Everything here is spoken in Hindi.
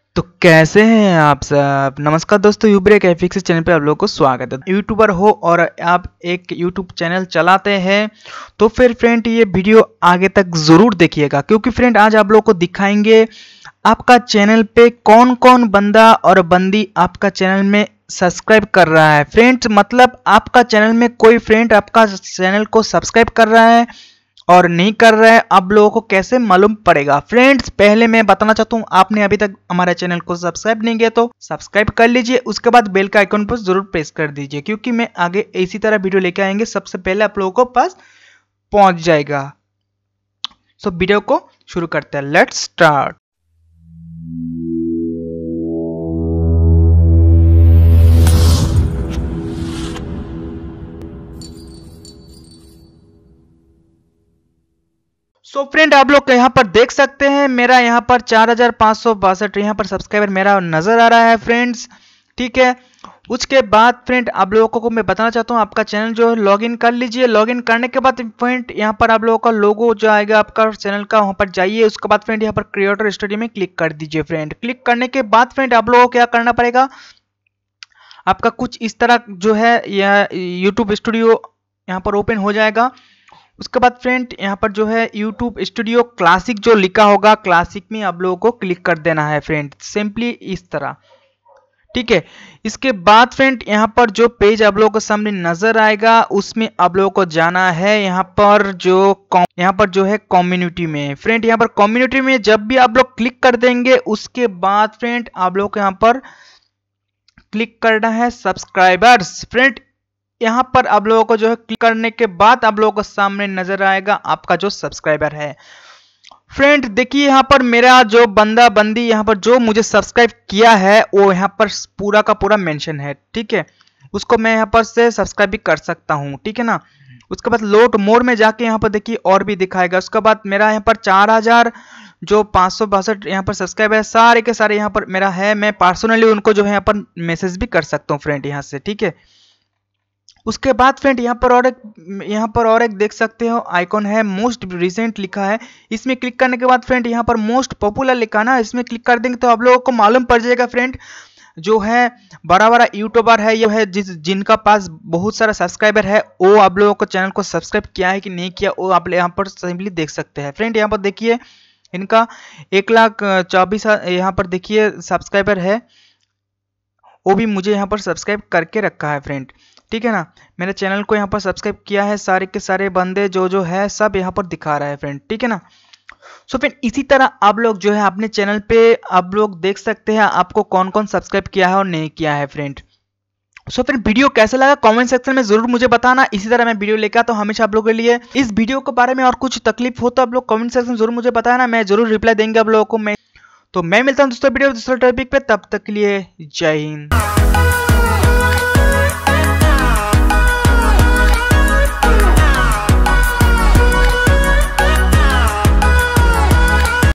तो कैसे हैं आप सब। नमस्कार दोस्तों, यूब्रेक एफिक्स चैनल पे आप लोगों को स्वागत है। यूट्यूबर हो और आप एक यूट्यूब चैनल चलाते हैं तो फिर फ्रेंड ये वीडियो आगे तक ज़रूर देखिएगा, क्योंकि फ्रेंड आज आप लोगों को दिखाएंगे आपका चैनल पे कौन कौन बंदा और बंदी आपका चैनल में सब्सक्राइब कर रहा है। फ्रेंड्स मतलब आपका चैनल में कोई फ्रेंड आपका चैनल को सब्सक्राइब कर रहा है और नहीं कर रहा है, आप लोगों को कैसे मालूम पड़ेगा। फ्रेंड्स पहले मैं बताना चाहता हूँ, आपने अभी तक हमारे चैनल को सब्सक्राइब नहीं किया तो सब्सक्राइब कर लीजिए, उसके बाद बेल का आइकन पर जरूर प्रेस कर दीजिए, क्योंकि मैं आगे इसी तरह वीडियो लेके आएंगे सबसे पहले आप लोगों को पास पहुंच जाएगा। सो वीडियो को शुरू करते हैं, लेट्स स्टार्ट। सो फ्रेंड आप लोग यहाँ पर देख सकते हैं, मेरा यहाँ पर 4562 यहाँ पर सब्सक्राइबर मेरा नजर आ रहा है फ्रेंड्स। ठीक है, उसके बाद फ्रेंड आप लोगों को मैं बताना चाहता हूँ, आपका चैनल जो है लॉगिन कर लीजिए। लॉगिन करने के बाद फ्रेंड यहाँ पर आप लोगों का लोगो जो आएगा आपका चैनल का, वहाँ पर जाइए। उसके बाद फ्रेंड यहाँ पर क्रिएटर स्टूडियो में क्लिक कर दीजिए। फ्रेंड क्लिक करने के बाद फ्रेंड आप लोगों को क्या करना पड़ेगा, आपका कुछ इस तरह जो है यह यूट्यूब स्टूडियो यहाँ पर ओपन हो जाएगा। उसके बाद फ्रेंड यहाँ पर जो है यूट्यूब स्टूडियो क्लासिक जो लिखा होगा, क्लासिक में आप लोगों को क्लिक कर देना है फ्रेंड, सिंपली इस तरह। ठीक है, इसके बाद फ्रेंड यहाँ पर जो पेज आप लोगों के सामने नजर आएगा उसमें आप लोगों को जाना है। यहाँ पर जो है कम्युनिटी में। फ्रेंड यहाँ पर कम्युनिटी में जब भी आप लोग क्लिक कर देंगे उसके बाद फ्रेंड आप लोग को यहाँ पर क्लिक करना है सब्सक्राइबर्स। फ्रेंड यहाँ पर आप लोगों को जो है क्लिक करने के बाद आप लोगों को सामने नजर आएगा आपका जो सब्सक्राइबर है। फ्रेंड देखिए यहाँ पर मेरा जो बंदा बंदी यहाँ पर जो मुझे सब्सक्राइब किया है वो यहाँ पर पूरा का पूरा मेंशन है। ठीक है, उसको मैं यहाँ पर से सब्सक्राइब भी कर सकता हूँ। ठीक है ना, उसके बाद लोड मोर में जाके यहाँ पर देखिए और भी दिखाएगा। उसके बाद मेरा यहाँ पर 4000 जो 562 यहाँ पर सब्सक्राइब है, सारे के सारे यहाँ पर मेरा है। मैं पर्सनली उनको जो है यहाँ पर मैसेज भी कर सकता हूँ फ्रेंड यहाँ से। ठीक है, उसके बाद फ्रेंड यहाँ पर और एक देख सकते हो आइकॉन है, मोस्ट रिसेंट लिखा है। इसमें क्लिक करने के बाद फ्रेंड यहाँ पर मोस्ट पॉपुलर लिखा ना, इसमें क्लिक कर देंगे तो आप लोगों को मालूम पड़ जाएगा फ्रेंड जो है बड़ा यूट्यूबर है, ये है जिनका पास बहुत सारा सब्सक्राइबर है, वो आप लोगों को चैनल को सब्सक्राइब किया है कि नहीं किया वो आप यहाँ पर सिंपली देख सकते हैं। फ्रेंड यहाँ पर देखिए इनका 1,24,000 यहाँ पर देखिए सब्सक्राइबर है, वो भी मुझे यहाँ पर सब्सक्राइब करके रखा है फ्रेंड। ठीक है ना, मेरे चैनल को यहाँ पर सब्सक्राइब किया है, सारे के सारे बंदे जो है सब यहाँ पर दिखा रहा है फ्रेंड। ठीक है ना, सो फ्रेंड इसी तरह आप लोग जो है अपने चैनल पे आप लोग देख सकते हैं आपको कौन कौन सब्सक्राइब किया है और नहीं किया है फ्रेंड। सो फ्रेंड वीडियो कैसा लगा कमेंट सेक्शन में जरूर मुझे बताना। इसी तरह मैं वीडियो लेकर आता हूँ हमेशा आप लोगों के लिए। इस वीडियो के बारे में और कुछ तकलीफ हो तो आप लोग कमेंट सेक्शन में जरूर मुझे बताना, मैं जरूर रिप्लाई देंगे आप लोगों को। मैं मिलता हूँ दोस्तों वीडियो दूसरे टॉपिक पे, तब तक के लिए जय हिंद।